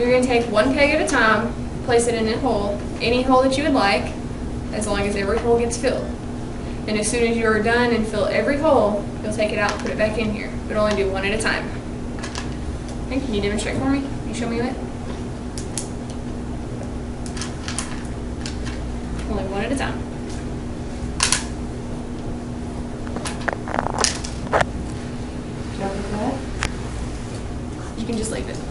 You're going to take one peg at a time, place it in a hole, any hole that you would like, as long as every hole gets filled. And as soon as you are done and fill every hole, you'll take it out and put it back in here. But only do one at a time. Okay, can you demonstrate for me? Can you show me it? Only one at a time. You can just leave it.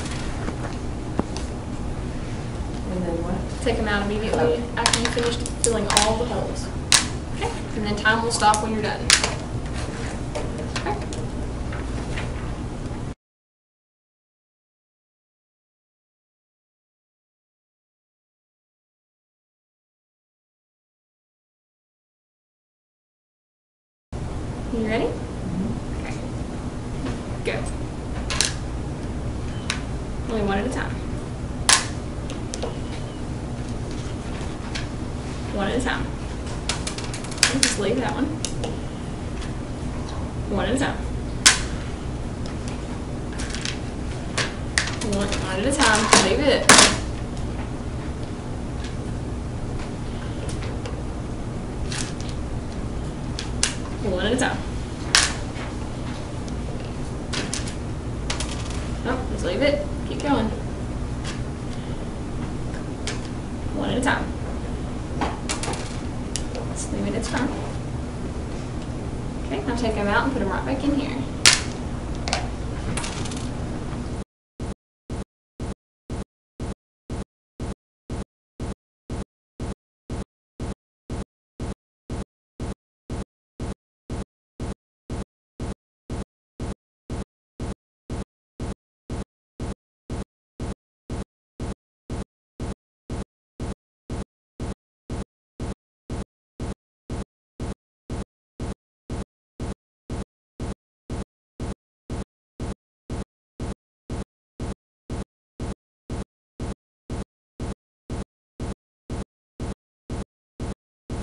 And then what? Take them out immediately after you finish filling all the holes. Okay? And then time will stop when you're done. Okay? You ready? Okay. Go. Only one at a time. One at a time. You just leave that one. One at a time. One at a time. Leave it. One at a time. Oh, just leave it. Keep going. One at a time. Just leave it its time. Okay, now take them out and put them right back in here.